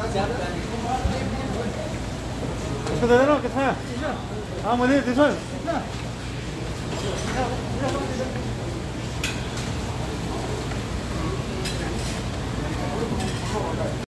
इसको दे देना कितना है? हाँ मुझे दिस वन